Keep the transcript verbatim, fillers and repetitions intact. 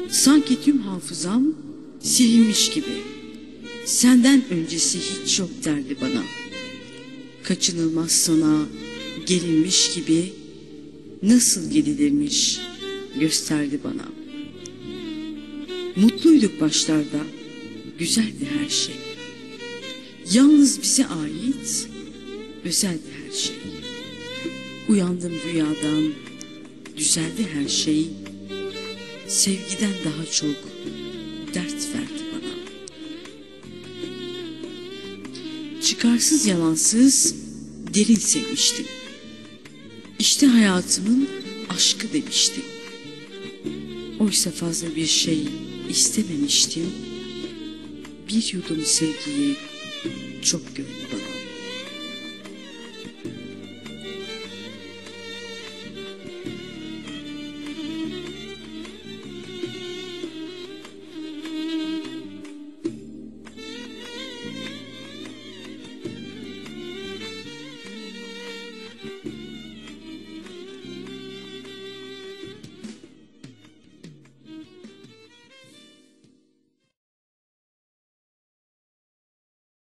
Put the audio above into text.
Sanki tüm hafızam silinmiş gibi. Senden öncesi hiç yok derdi bana. Kaçınılmaz sana gelinmiş gibi, nasıl gidilirmiş gösterdi bana. Mutluyduk başlarda, güzeldi her şey. Yalnız bize ait, özeldi her şey. Uyandım rüyadan, düzeldi her şey. Sevgiden daha çok dert verdi bana. Çıkarsız yalansız derin sevmiştim. İşte hayatımın aşkı demiştim. Oysa fazla bir şey istememiştim. Bir yudum sevgiyi çok gördü bana.